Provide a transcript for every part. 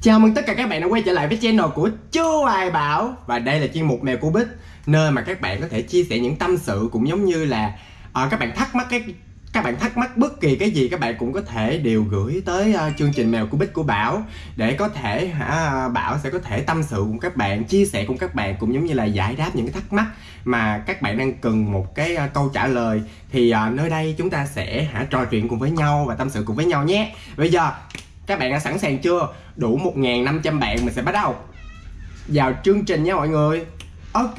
Chào mừng tất cả các bạn đã quay trở lại với channel của Chú Ai Bảo. Và đây là chuyên mục Mèo của Bích, nơi mà các bạn có thể chia sẻ những tâm sự, cũng giống như là các bạn thắc mắc bất kỳ cái gì, các bạn cũng có thể đều gửi tới chương trình Mèo của Bích của Bảo, để có thể Bảo sẽ có thể tâm sự cùng các bạn, chia sẻ cùng các bạn, cũng giống như là giải đáp những cái thắc mắc mà các bạn đang cần một cái câu trả lời. Thì nơi đây chúng ta sẽ trò chuyện cùng với nhau và tâm sự cùng với nhau nhé. Bây giờ các bạn đã sẵn sàng chưa? Đủ 1.500 bạn mình sẽ bắt đầu vào chương trình nha mọi người. Ok,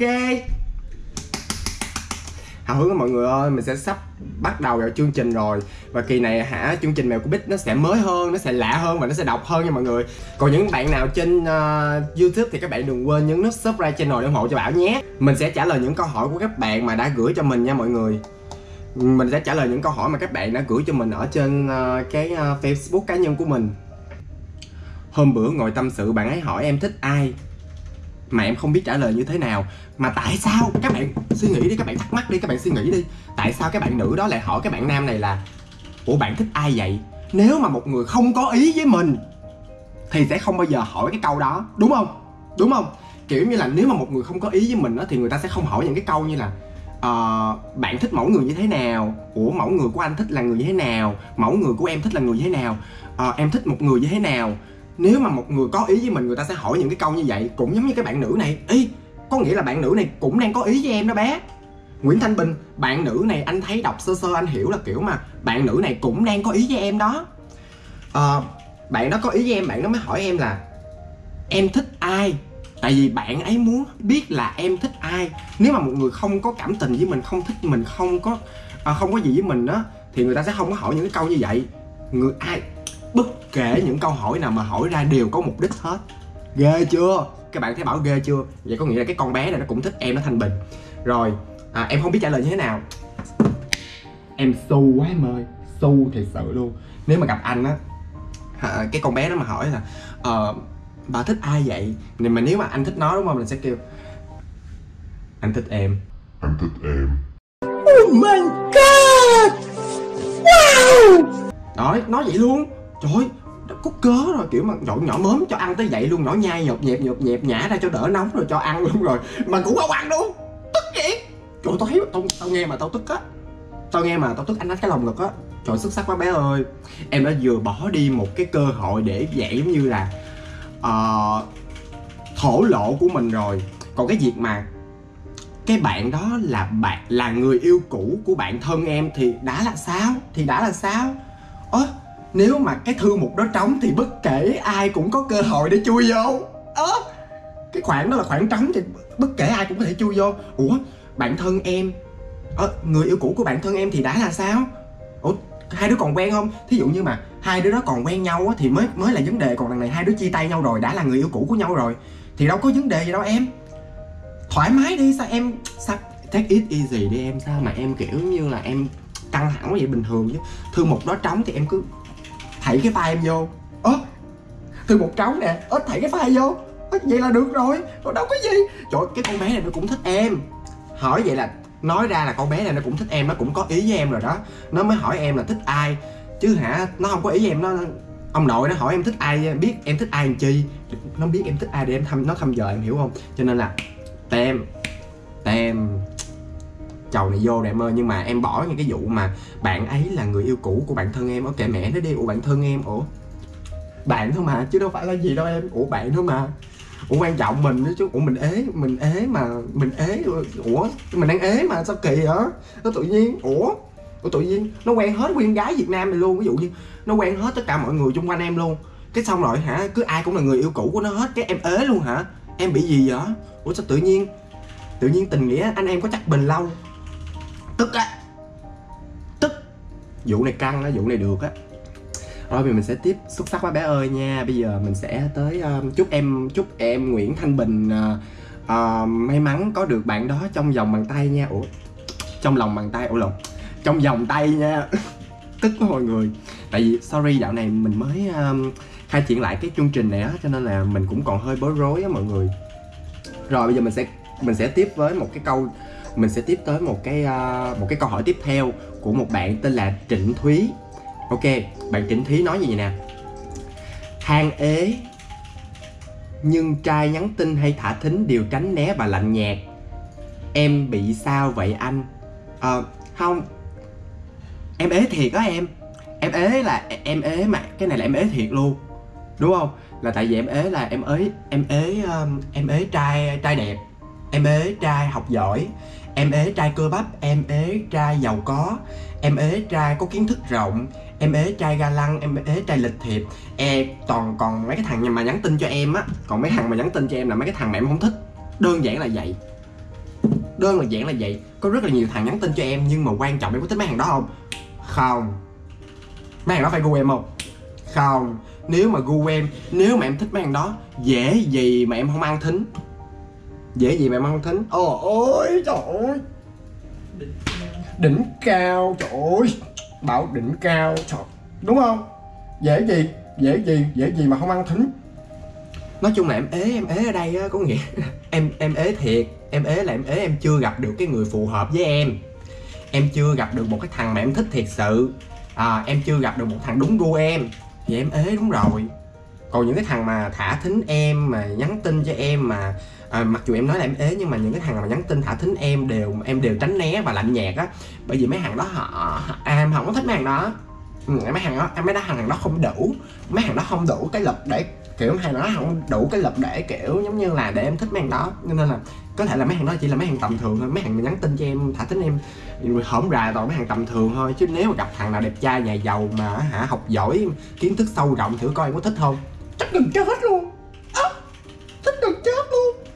hào hứng mọi người ơi, mình sẽ sắp bắt đầu vào chương trình rồi. Và kỳ này chương trình Mèo của Bích nó sẽ mới hơn, nó sẽ lạ hơn và nó sẽ độc hơn nha mọi người. Còn những bạn nào trên YouTube thì các bạn đừng quên nhấn nút subscribe channel để ủng hộ cho Bảo nhé. Mình sẽ trả lời những câu hỏi của các bạn mà đã gửi cho mình nha mọi người. Mình sẽ trả lời những câu hỏi mà các bạn đã gửi cho mình ở trên cái Facebook cá nhân của mình. Hôm bữa ngồi tâm sự, bạn ấy hỏi em thích ai mà em không biết trả lời như thế nào. Mà tại sao? Các bạn suy nghĩ đi, các bạn thắc mắc đi, các bạn suy nghĩ đi. Tại sao cái bạn nữ đó lại hỏi cái bạn nam này là ủa bạn thích ai vậy? Nếu mà một người không có ý với mình thì sẽ không bao giờ hỏi cái câu đó, đúng không? Đúng không? Kiểu như là nếu mà một người không có ý với mình đó, thì người ta sẽ không hỏi những cái câu như là bạn thích mẫu người như thế nào? Ủa mẫu người của anh thích là người như thế nào? Mẫu người của em thích là người như thế nào? Em thích một người như thế nào? Nếu mà một người có ý với mình, người ta sẽ hỏi những cái câu như vậy. Cũng giống như cái bạn nữ này. Ý, có nghĩa là bạn nữ này cũng đang có ý với em đó bé. Nguyễn Thanh Bình, bạn nữ này anh thấy đọc sơ sơ anh hiểu là kiểu mà bạn nữ này cũng đang có ý với em đó. Bạn đó có ý với em, bạn đó mới hỏi em là em thích ai. Tại vì bạn ấy muốn biết là em thích ai. Nếu mà một người không có cảm tình với mình, không thích mình, không có gì với mình đó, thì người ta sẽ không có hỏi những cái câu như vậy. Bất kể những câu hỏi nào mà hỏi ra đều có mục đích hết. Ghê chưa? Các bạn thấy Bảo ghê chưa? Vậy có nghĩa là cái con bé này nó cũng thích em, nó Thanh Bình. Rồi em không biết trả lời như thế nào. Em su quá em ơi, su thiệt sự luôn. Nếu mà gặp anh á, cái con bé đó mà hỏi là bà thích ai vậy? Mà nếu mà anh thích nó đúng không, mình sẽ kêu anh thích em. Anh thích em. Oh my god, wow. Đó, nói vậy luôn. Trời ơi, có cớ rồi, kiểu mà nhỏ mớm cho ăn tới vậy luôn, nhỏ nhai nhột nhẹp nhả ra cho đỡ nóng rồi cho ăn luôn rồi. Mà cũng không ăn luôn, tức vậy. Trời ơi, tao nghe mà tao tức á. Tao nghe mà tao tức anh đánh cái lòng ngực á. Trời, xuất sắc quá bé ơi. Em đã vừa bỏ đi một cái cơ hội để dạng giống như là thổ lộ của mình rồi. Còn cái việc mà cái bạn đó là người yêu cũ của bạn thân em thì đã là sao? Nếu mà cái thư mục đó trống thì bất kể ai cũng có cơ hội để chui vô. Cái khoảng đó là khoảng trống thì bất kể ai cũng có thể chui vô. Ủa bạn thân em, người yêu cũ của bạn thân em thì đã là sao? Ủa hai đứa còn quen không? Thí dụ như mà hai đứa đó còn quen nhau á, thì mới là vấn đề. Còn đằng này hai đứa chia tay nhau rồi, đã là người yêu cũ của nhau rồi thì đâu có vấn đề gì đâu em. Thoải mái đi, sao take it easy đi em. Sao mà em kiểu như là em căng thẳng quá vậy? Bình thường chứ. Thư mục đó trống thì em cứ thảy cái file em vô. Thư mục trống nè, thảy cái file vô. Vậy là được rồi, đâu có gì. Trời, cái con bé này nó cũng thích em. Hỏi vậy là nói ra là con bé này nó cũng thích em, nó cũng có ý với em rồi đó. Nó mới hỏi em là thích ai. Chứ nó không có ý với em. Ông nội nó hỏi em thích ai, biết em thích ai làm chi. Nó biết em thích ai để nó thăm dò em, hiểu không? Cho nên là tem chầu này vô nè em ơi. Nhưng mà em bỏ những cái vụ mà bạn ấy là người yêu cũ của bạn thân em. Kệ mẹ nó đi. Ủa bạn thân em, ủa bạn thôi mà, chứ đâu phải là gì đâu em. Ủa bạn thôi mà. Ủa quan trọng mình chứ. Ủa mình ế mà. Mình ế. Ủa mình đang ế mà sao kỳ vậy? Nó tự nhiên. Ủa tự nhiên nó quen hết nguyên gái Việt Nam này luôn. Ví dụ như nó quen hết tất cả mọi người xung quanh em luôn. Cái xong rồi cứ ai cũng là người yêu cũ của nó hết. Cái em ế luôn hả? Em bị gì vậy? Ủa sao tự nhiên tình nghĩa anh em có chắc bền lâu. Tức á. Tức. Vụ này căng á, vụ này được á. Rồi bây giờ mình sẽ tiếp. Xuất sắc quá bé ơi nha. Bây giờ mình sẽ tới chúc em Nguyễn Thanh Bình may mắn có được bạn đó trong vòng bàn tay nha. Ủa trong lòng bàn tay. Ủa lộn, trong vòng tay nha. Tức quá mọi người. Tại vì sorry dạo này mình mới khai triển lại cái chương trình này á, cho nên là mình cũng còn hơi bối rối á mọi người. Rồi bây giờ mình sẽ tiếp với một cái câu. Mình sẽ tiếp tới một cái câu hỏi tiếp theo của một bạn tên là Trịnh Thúy. Ok, bạn Trịnh Thúy nói gì vậy nè. Than ế nhưng trai nhắn tin hay thả thính đều tránh né và lạnh nhạt. Em bị sao vậy anh? Không, em ế thiệt á em. Em ế là em ế mà cái này là em ế thiệt luôn, đúng không? Là tại vì em ế là em ế trai đẹp, em ế trai học giỏi, em ế trai cơ bắp, em ế trai giàu có, em ế trai có kiến thức rộng, em ế trai ga lăng, em ế trai lịch thiệp. Còn mấy cái thằng mà nhắn tin cho em á, còn mấy thằng mà nhắn tin cho em là mấy cái thằng mà em không thích. Đơn giản là vậy. Có rất là nhiều thằng nhắn tin cho em, nhưng mà quan trọng em có thích mấy thằng đó không? Không. Mấy thằng đó phải gu em không? Không. Nếu mà gu em, nếu mà em thích mấy thằng đó, dễ gì mà em không ăn thính. Ôi trời ơi, đỉnh cao, trời ơi, bảo đỉnh cao, trời, đúng không? Dễ gì mà không ăn thính. Nói chung là em ế ở đây á, có nghĩa em ế thiệt. Em ế là em chưa gặp được cái người phù hợp với em chưa gặp được một cái thằng mà em thích thiệt sự, em chưa gặp được một thằng đúng gu em, vậy em ế đúng rồi. Còn những cái thằng mà thả thính em, mà nhắn tin cho em mà mặc dù em nói là em ế, nhưng mà những cái thằng mà nhắn tin thả thính em đều tránh né và lạnh nhạt á. Bởi vì mấy thằng đó em không có thích mấy thằng đó. Mấy thằng đó không đủ, mấy thằng đó không đủ cái lực để kiểu, mấy thằng đó không đủ cái lực để kiểu giống như là để em thích mấy thằng đó. Nên là có thể là mấy thằng đó chỉ là mấy thằng tầm thường thôi. Mấy thằng mà nhắn tin cho em thả thính em hổm rà toàn mấy thằng tầm thường thôi. Chứ nếu mà gặp thằng nào đẹp trai nhà giàu mà học giỏi, kiến thức sâu rộng, thử coi em có thích không? Chắc đừng chết luôn. Thích đừng chết luôn.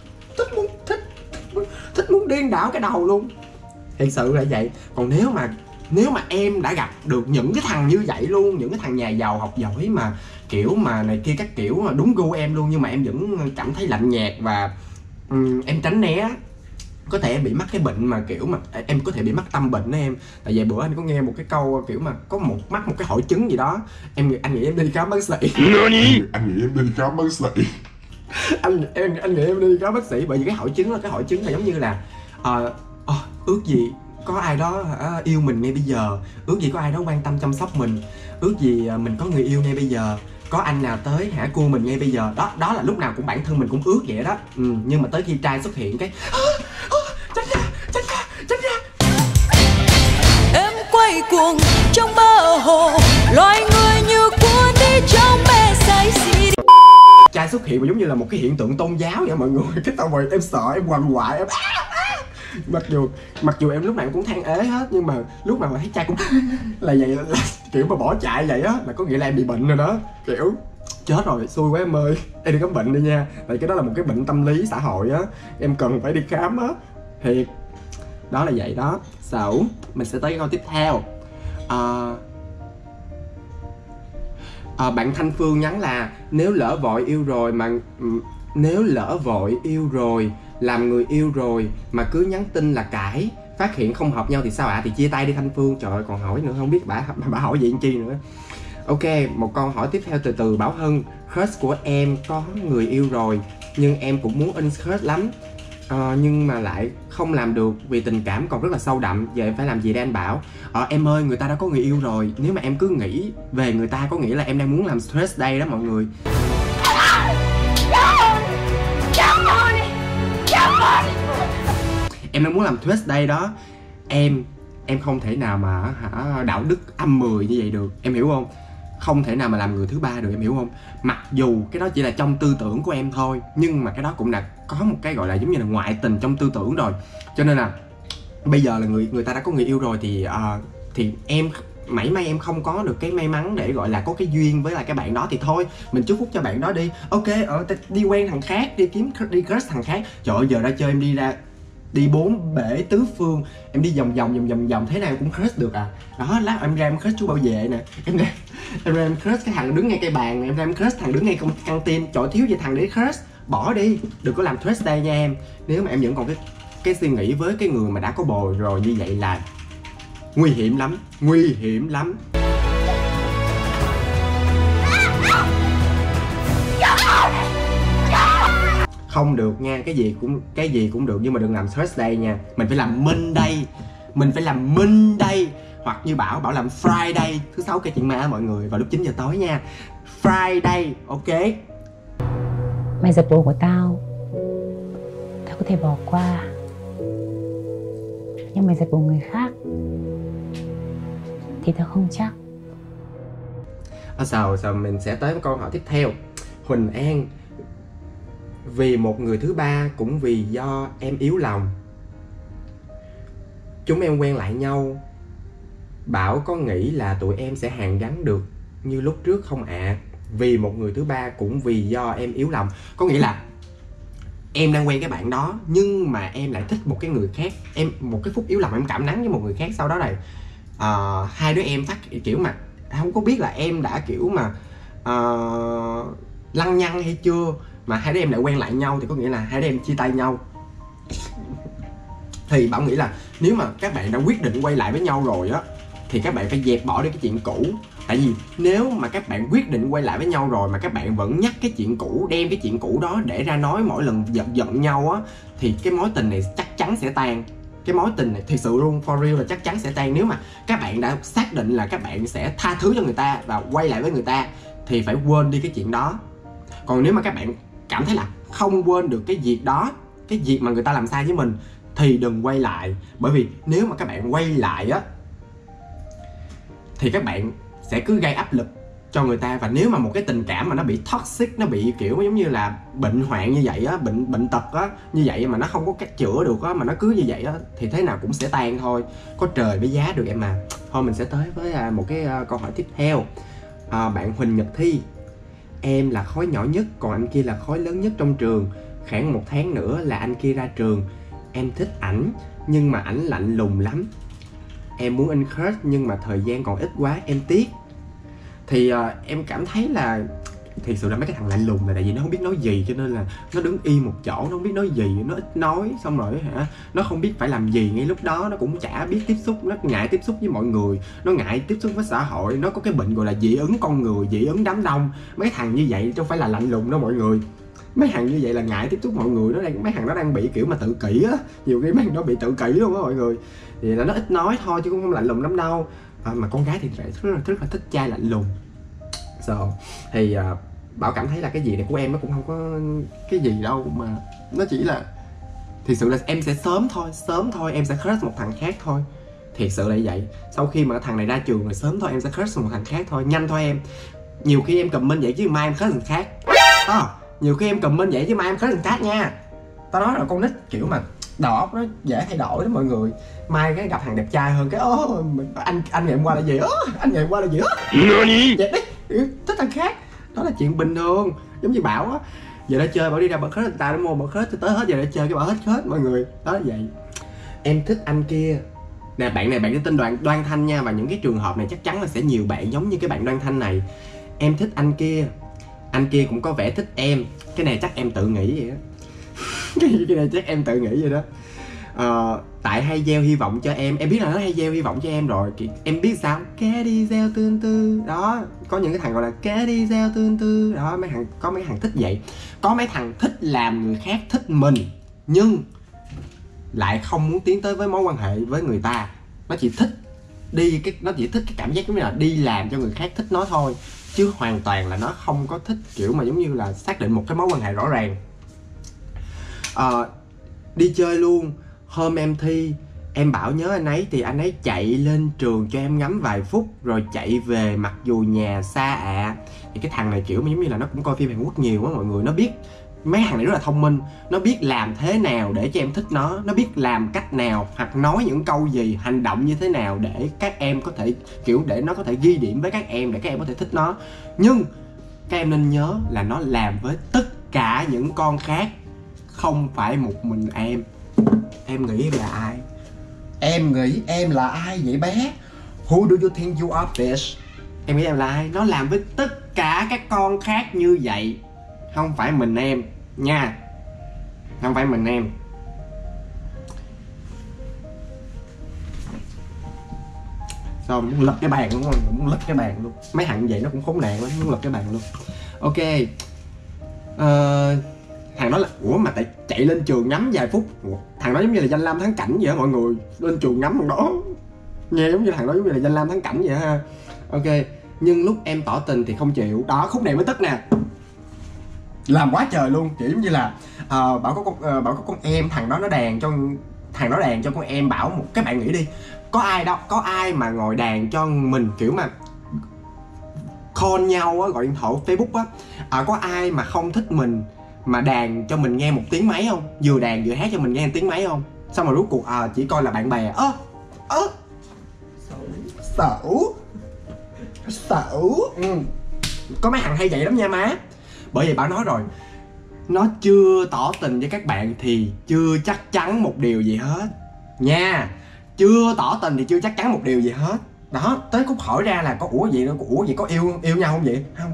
Thích muốn điên đảo cái đầu luôn. Thật sự là vậy. Còn nếu mà em đã gặp được những cái thằng như vậy luôn, những cái thằng nhà giàu học giỏi mà kiểu mà này kia các kiểu mà đúng gu em luôn, nhưng mà em vẫn cảm thấy lạnh nhạt và em tránh né, có thể em bị mắc cái bệnh mà kiểu mà em có thể bị mắc tâm bệnh đó em. Tại vì bữa anh có nghe một cái câu kiểu mà có mắc một cái hội chứng gì đó, anh nghĩ em đi khám bác sĩ. anh nghĩ em đi khám bác sĩ. anh nghĩ em đi khám bác sĩ, bởi vì cái hội chứng là giống như là ước gì có ai đó yêu mình ngay bây giờ, ước gì có ai đó quan tâm chăm sóc mình, ước gì mình có người yêu ngay bây giờ, có anh nào tới cua mình ngay bây giờ. Đó là lúc nào cũng bản thân mình cũng ước vậy đó. Nhưng mà tới khi trai xuất hiện cái tránh ra. Em quay cuồng trong mơ hồ, loài người như cuốn đi trong mê say xỉ. Trai xuất hiện mà giống như là một cái hiện tượng tôn giáo vậy mọi người. Cái tao rồi em sợ, em quằn quại, em mặc dù em lúc nào em cũng than ế hết, nhưng mà lúc nào mà thấy trai cũng là vậy, là kiểu mà bỏ chạy vậy á, là có nghĩa là em bị bệnh rồi đó. Kiểu chết rồi, xui quá em ơi, em đi khám bệnh đi nha. Tại cái đó là một cái bệnh tâm lý xã hội á, em cần phải đi khám á, thiệt. Đó là vậy đó. Mình sẽ tới cái câu tiếp theo. Bạn Thanh Phương nhắn là nếu lỡ vội yêu rồi làm người yêu rồi mà cứ nhắn tin là cãi, phát hiện không hợp nhau thì sao ạ? Thì chia tay đi Thanh Phương. Trời ơi, còn hỏi nữa, không biết bà hỏi gì anh chi nữa. Ok, một câu hỏi tiếp theo từ Bảo Hân. Crush của em có người yêu rồi, nhưng em cũng muốn uncrush lắm, nhưng mà lại không làm được vì tình cảm còn rất là sâu đậm. Vậy phải làm gì đây anh Bảo? Em ơi, người ta đã có người yêu rồi. Nếu mà em cứ nghĩ về người ta, có nghĩa là em đang muốn làm stress đây đó mọi người. Em đang muốn làm twist đây đó. Em không thể nào mà đạo đức âm 10 như vậy được, em hiểu không? Không thể nào mà làm người thứ ba được, em hiểu không? Mặc dù cái đó chỉ là trong tư tưởng của em thôi, nhưng mà cái đó cũng đã có một cái gọi là giống như là ngoại tình trong tư tưởng rồi. Cho nên là bây giờ là người ta đã có người yêu rồi thì em mảy may em không có được cái may mắn để gọi là có cái duyên với lại cái bạn đó thì thôi, mình chúc phúc cho bạn đó đi. Ok, đi quen thằng khác, đi crush thằng khác. Trời ơi, giờ ra chơi em đi bốn bể tứ phương, em đi vòng thế nào em cũng crush được à. Đó, lát em ra em crush chú bảo vệ nè, em ra em crush cái thằng đứng ngay cây bàn, em ra em crush thằng đứng ngay căng tin. Trời, thiếu gì thằng để crush, bỏ đi, đừng có làm crush đây nha em. Nếu mà em vẫn còn cái suy nghĩ với cái người mà đã có bồ rồi như vậy là nguy hiểm lắm. Không được nha, cái gì cũng được, nhưng mà đừng làm stress đây nha. Mình phải làm minh đây, hoặc như Bảo làm Friday, thứ 6 kể chuyện ma mọi người, vào lúc 9 giờ tối nha. Friday, ok. Mày giật bồ của tao có thể bỏ qua, nhưng mày giật bồ người khác thì tao không chắc. Sao mình sẽ tới câu hỏi tiếp theo. Huỳnh An: vì một người thứ ba cũng vì do em yếu lòng. Chúng em quen lại nhau, Bảo có nghĩ là tụi em sẽ hàn gắn được như lúc trước không ạ? Vì một người thứ ba cũng vì do em yếu lòng. Có nghĩa là em đang quen cái bạn đó, nhưng mà em lại thích một cái người khác. Em một cái phút yếu lòng em cảm nắng với một người khác. Sau đó này hai đứa em phát kiểu mà không có biết là em đã kiểu mà lăng nhăng hay chưa, mà hai đứa em lại quen lại nhau, thì có nghĩa là hai đứa em chia tay nhau. Thì Bảo nghĩ là nếu mà các bạn đã quyết định quay lại với nhau rồi á, thì các bạn phải dẹp bỏ đi cái chuyện cũ. Tại vì nếu mà các bạn quyết định quay lại với nhau rồi mà các bạn vẫn nhắc cái chuyện cũ, đem cái chuyện cũ đó để ra nói mỗi lần giận nhau á, thì cái mối tình này chắc chắn sẽ tan. Cái mối tình này thực sự luôn, for real, là chắc chắn sẽ tan. Nếu mà các bạn đã xác định là các bạn sẽ tha thứ cho người ta và quay lại với người ta, thì phải quên đi cái chuyện đó. Còn nếu mà các bạn cảm thấy là không quên được cái việc đó, cái việc mà người ta làm sai với mình, thì đừng quay lại. Bởi vì nếu mà các bạn quay lại á, thì các bạn sẽ cứ gây áp lực cho người ta. Và nếu mà một cái tình cảm mà nó bị toxic, nó bị kiểu giống như là bệnh hoạn như vậy á, bệnh tật á, như vậy mà nó không có cách chữa được á, mà nó cứ như vậy á, thì thế nào cũng sẽ tan thôi. Có trời với giá được em mà. Thôi mình sẽ tới với một cái câu hỏi tiếp theo. Bạn Huỳnh Nhật Thi: em là khối nhỏ nhất, còn anh kia là khối lớn nhất trong trường. Khoảng 1 tháng nữa là anh kia ra trường. Em thích ảnh, nhưng mà ảnh lạnh lùng lắm. Em muốn anh crush nhưng mà thời gian còn ít quá, em tiếc. Thì em cảm thấy là thiệt sự là mấy cái thằng lạnh lùng là tại vì nó không biết nói gì, cho nên là nó đứng im một chỗ, nó không biết nói gì, nó ít nói, xong rồi nó không biết phải làm gì ngay lúc đó, nó cũng chả biết tiếp xúc, nó ngại tiếp xúc với mọi người, nó ngại tiếp xúc với xã hội, nó có cái bệnh gọi là dị ứng con người, dị ứng đám đông. Mấy thằng như vậy không phải là lạnh lùng đâu mọi người. Mấy thằng như vậy là ngại tiếp xúc mọi người, mấy thằng nó đang bị kiểu mà tự kỷ á, nhiều khi mấy thằng nó bị tự kỷ luôn á mọi người. Thì là nó ít nói thôi chứ cũng không lạnh lùng lắm đâu. Mà con gái thì rất là thích trai lạnh lùng. Thì Bảo cảm thấy là cái gì này của em nó cũng không có cái gì đâu, mà nó chỉ là thiệt sự là em sẽ sớm thôi em sẽ crush một thằng khác thôi. Thiệt sự là như vậy. Sau khi mà thằng này ra trường rồi, sớm thôi em sẽ crush một thằng khác thôi, nhanh thôi em. Nhiều khi em comment vậy chứ mai em crush thằng khác. Nhiều khi em comment vậy chứ mai em crush thằng khác nha. Tao nói là con nít kiểu mà đầu óc nó dễ thay đổi đó mọi người. Mai cái gặp thằng đẹp trai hơn cái anh ngày hôm qua là gì anh ngày hôm qua là gì vậy đấy, thích thằng khác. Đó là chuyện bình thường. Giống như Bảo á, giờ đã chơi Bảo đi ra Bảo crush người ta, nó mua Bảo crush tới hết, giờ đã chơi cái Bảo hết mọi người. Đó là vậy. Em thích anh kia nè. Bạn này bạn cái tên Đoan Thanh nha. Và những cái trường hợp này chắc chắn là sẽ nhiều bạn giống như cái bạn Đoan Thanh này. Em thích anh kia, anh kia cũng có vẻ thích em. Cái này chắc em tự nghĩ vậy đó. Cái này chắc em tự nghĩ vậy đó. Tại hay gieo hy vọng cho em biết là nó hay gieo hy vọng cho em rồi. Em biết sao? Cá đi gieo tương tư. Đó, có những cái thằng gọi là cá đi gieo tương tư. Đó, có mấy thằng thích vậy. Có mấy thằng thích làm người khác thích mình, nhưng lại không muốn tiến tới với mối quan hệ với người ta. Nó chỉ thích cái cảm giác giống như là đi làm cho người khác thích nó thôi, chứ hoàn toàn là nó không có thích kiểu mà giống như là xác định một cái mối quan hệ rõ ràng. Đi chơi luôn. Hôm em thi, em bảo nhớ anh ấy thì anh ấy chạy lên trường cho em ngắm vài phút rồi chạy về, mặc dù nhà xa ạ. Thì cái thằng này kiểu giống như là nó cũng coi phim Hàn Quốc nhiều á mọi người. Nó biết, mấy thằng này rất là thông minh. Nó biết làm thế nào để cho em thích nó biết làm cách nào hoặc nói những câu gì, hành động như thế nào để các em có thể kiểu để nó có thể ghi điểm với các em, để các em có thể thích nó. Nhưng các em nên nhớ là nó làm với tất cả những con khác, không phải một mình em. Em nghĩ em là ai? Em nghĩ em là ai vậy bé? Who do you think you are, bitch? Em nghĩ em là ai? Nó làm với tất cả các con khác như vậy, không phải mình em nha. Không phải mình em. Sao muốn lật cái bàn luôn, muốn lật cái bàn luôn. Mấy thằng vậy nó cũng khốn nạn lắm, muốn lật cái bàn luôn. Ok. Thằng đó là mà tại chạy lên trường ngắm vài phút. Thằng đó giống như là danh lam thắng cảnh vậy á mọi người. Lên trường ngắm thằng đó, nghe giống như thằng đó giống như là danh lam thắng cảnh vậy ha. Ok. Nhưng lúc em tỏ tình thì không chịu. Đó, khúc này mới tức nè. làm quá trời luôn, kiểu giống như là bảo có con em, thằng đó đàn cho con em. Bảo một các bạn nghĩ đi, có ai mà ngồi đàn cho mình, kiểu mà call nhau á, gọi điện thoại Facebook á, có ai mà không thích mình mà đàn cho mình nghe một tiếng máy không? Vừa đàn vừa hát cho mình nghe một tiếng máy không? Xong rồi rốt cuộc chỉ coi là bạn bè. Xấu. Có mấy thằng hay vậy lắm nha má. Bởi vậy bảo nói rồi, nó chưa tỏ tình với các bạn thì chưa chắc chắn một điều gì hết nha. Chưa tỏ tình thì chưa chắc chắn một điều gì hết. Đó, tới Cúc hỏi ra là có ủa gì có yêu nhau không vậy? Không.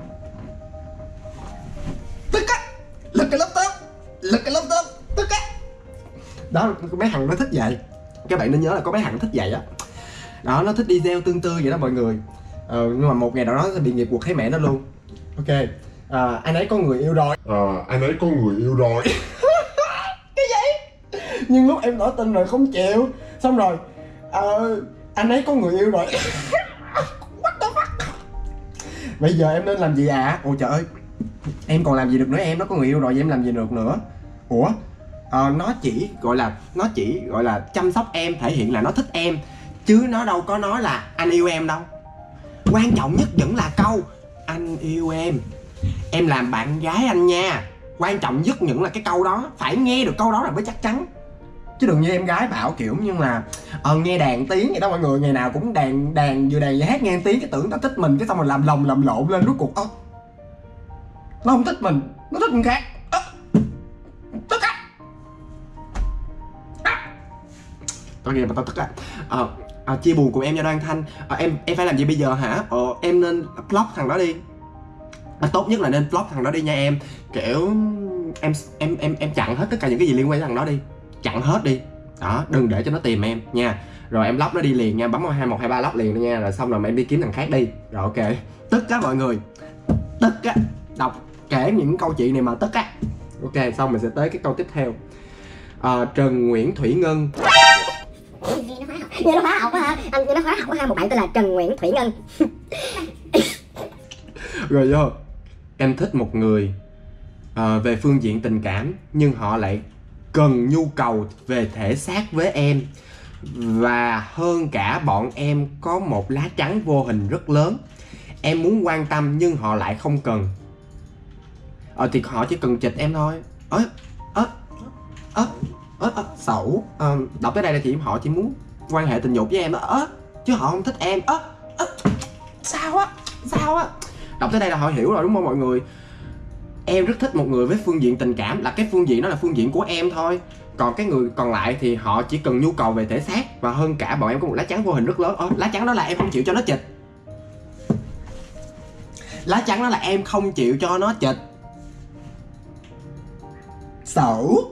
Tức á, lật cái laptop, tức á. Đó, mấy thằng nó thích vậy. Các bạn nên nhớ là có mấy thằng thích vậy á. Đó, nó thích đi gieo tương tư vậy đó mọi người. Nhưng mà một ngày nào đó nó sẽ bị nghiệp quật thấy mẹ nó luôn. Ok. Anh ấy có người yêu rồi. Cái gì? Nhưng lúc em tỏ tình rồi không chịu. Xong rồi anh ấy có người yêu rồi. What the fuck? Bây giờ em nên làm gì ạ? Ôi trời ơi, em còn làm gì được nữa em, nó có người yêu rồi vậy em làm gì được nữa? Ủa? Nó chỉ gọi là chăm sóc em, thể hiện là nó thích em, chứ nó đâu có nói là anh yêu em đâu. Quan trọng nhất vẫn là câu anh yêu em làm bạn gái anh nha. Quan trọng nhất vẫn là cái câu đó, phải nghe được câu đó là mới chắc chắn. Chứ đừng như em gái bảo kiểu như là nghe đàn tiếng vậy đó mọi người, ngày nào cũng đàn vừa hát nghe tiếng, cái tưởng nó thích mình, cái xong rồi làm lộn lên, rốt cuộc nó không thích mình, nó thích người khác. Tức á. Tao nghe mà tao tức á. Chia buồn cùng em nha Đoan Thanh. Em phải làm gì bây giờ hả? Em nên block thằng đó đi. Tốt nhất là nên block thằng đó đi nha em. Kiểu em chặn hết tất cả những cái gì liên quan tới thằng đó đi. Chặn hết đi. Đó, đừng để cho nó tìm em nha. Rồi em block nó đi liền nha, bấm 2123 block liền nha. Rồi xong rồi em đi kiếm thằng khác đi. Rồi ok. Tức á mọi người. Tức á. Đọc kể những câu chuyện này mà tức á. Ok, xong mình sẽ tới cái câu tiếp theo. Trần Nguyễn Thủy Ngân. Nghe nó hóa học á hả? Anh nghe nó hóa học á ha, một bạn tên là Trần Nguyễn Thủy Ngân. Rồi vô. Em thích một người về phương diện tình cảm, nhưng họ lại cần nhu cầu về thể xác với em. Và hơn cả bọn em có một lá chắn vô hình rất lớn. Em muốn quan tâm nhưng họ lại không cần. Thì họ chỉ cần chịch em thôi. Xấu. Đọc tới đây là họ chỉ muốn quan hệ tình dục với em đó. Chứ họ không thích em. Sao á. Đọc tới đây là họ hiểu rồi đúng không mọi người? Em rất thích một người với phương diện tình cảm, là cái phương diện đó là phương diện của em thôi. Còn cái người còn lại thì họ chỉ cần nhu cầu về thể xác. Và hơn cả bọn em có một lá chắn vô hình rất lớn. Lá chắn đó là em không chịu cho nó chịch. Lá chắn đó là em không chịu cho nó chịch. Xấu.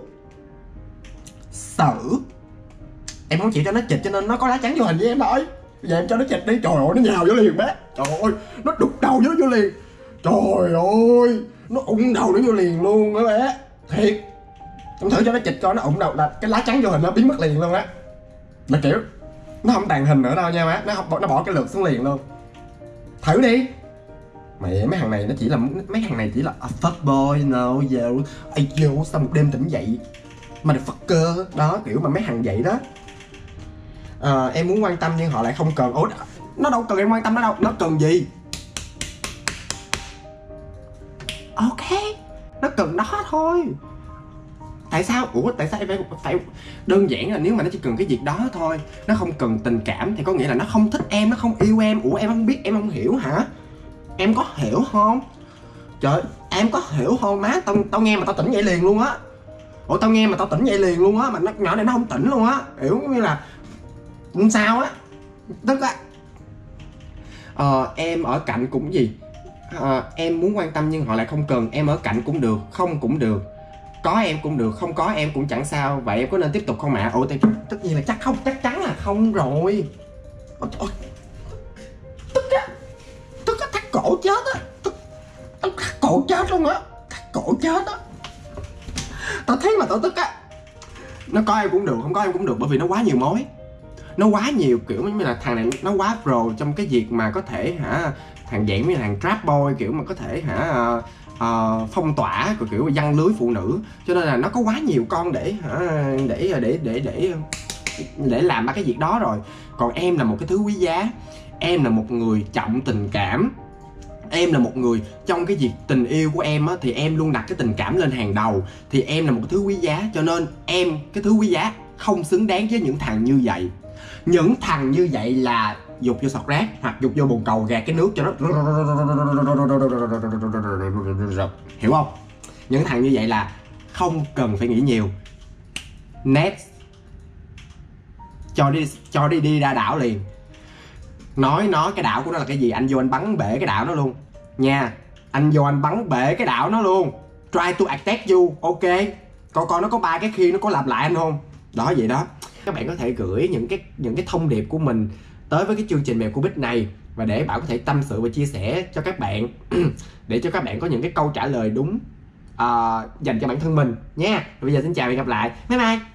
Em không chịu cho nó chịch cho nên nó có lá chắn vô hình với em thôi. Bây giờ em cho nó chịch đi. Trời ơi, nó nhào vô liền bé. Trời ơi, nó đục đầu vô liền. Trời ơi, nó ụng đầu nó vô liền luôn đó bé. Thiệt. Em thử cho nó chịch coi, nó ụng đầu là cái lá chắn vô hình nó biến mất liền luôn á. Là kiểu nó không tàng hình nữa đâu nha má. Nó bỏ cái lượt xuống liền luôn. Thử đi. Mẹ, mấy thằng này chỉ là fuckboy, no, yo, sao một đêm tỉnh dậy motherfucker đó, kiểu mà mấy thằng vậy đó. Em muốn quan tâm nhưng họ lại không cần. Ủa, nó đâu cần em quan tâm nó đâu, nó cần gì? Ok, nó cần đó thôi. Tại sao em phải đơn giản là nếu mà nó chỉ cần cái việc đó thôi, nó không cần tình cảm thì có nghĩa là nó không thích em, nó không yêu em. Ủa em không biết, em không hiểu hả? Em có hiểu không? Trời, em có hiểu không má? Tao nghe mà tao tỉnh dậy liền luôn á. Ủa tao nghe mà tao tỉnh dậy liền luôn á, mà nó nhỏ này nó không tỉnh luôn á. Hiểu như là sao á. Tức á. Em ở cạnh cũng gì? Em muốn quan tâm nhưng họ lại không cần. Em ở cạnh cũng được, không cũng được. Có em cũng được, không có em cũng chẳng sao. Vậy em có nên tiếp tục không ạ? Ủa tất nhiên là chắc chắn là không rồi. Tức á, thắt cổ chết á. Thắt cổ chết luôn á. Thắt cổ chết á. Tao thấy mà tao tức á. Nó có em cũng được, không có em cũng được. Bởi vì nó quá nhiều mối. Nó quá nhiều kiểu như là thằng này nó quá pro trong cái việc mà có thể thằng dạng như thằng trap boy, kiểu mà có thể phong tỏa của kiểu giăng lưới phụ nữ, cho nên là nó có quá nhiều con để làm ba cái việc đó rồi. Còn em là một cái thứ quý giá, em là một người trọng tình cảm, em là một người trong cái việc tình yêu của em á, thì em luôn đặt cái tình cảm lên hàng đầu, thì em là một cái thứ quý giá, cho nên em cái thứ quý giá không xứng đáng với những thằng như vậy. Những thằng như vậy là dục vô sọt rác hoặc dục vô bồn cầu gạt cái nước cho nó, hiểu không? Những thằng như vậy là không cần phải nghĩ nhiều. Next, cho đi ra đảo liền. Nói cái đảo của nó là cái gì, anh vô anh bắn bể cái đảo nó luôn nha. Anh vô anh bắn bể cái đảo nó luôn. Try to attack you, ok. Coi nó có 3 cái khi nó có lặp lại anh không? Đó, vậy đó. Các bạn có thể gửi những cái thông điệp của mình tới với cái chương trình Mèo của Bích này, và để Bảo có thể tâm sự và chia sẻ cho các bạn để cho các bạn có những cái câu trả lời đúng dành cho bản thân mình nha. Bây giờ xin chào và hẹn gặp lại. Bye bye.